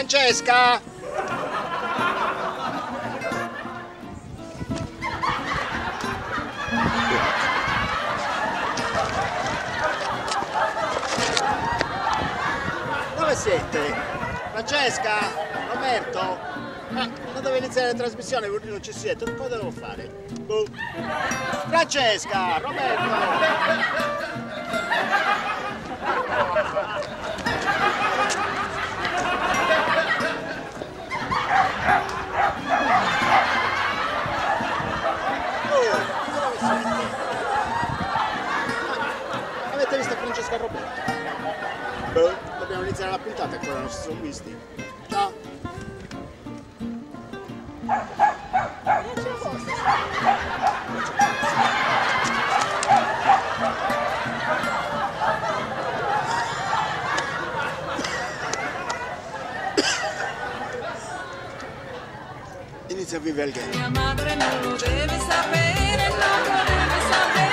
Francesca! Dove siete? Francesca? Roberto? Ma non deve iniziare la trasmissione, voi non ci siete, cosa devo fare? Boh. Francesca! Roberto! Avete visto Francesca e Roberto? Boh, dobbiamo iniziare la puntata, ancora non si sono visti. Ciao! Inizia a vivere il game. Mia madre non lo deve sapere, non lo deve sapere.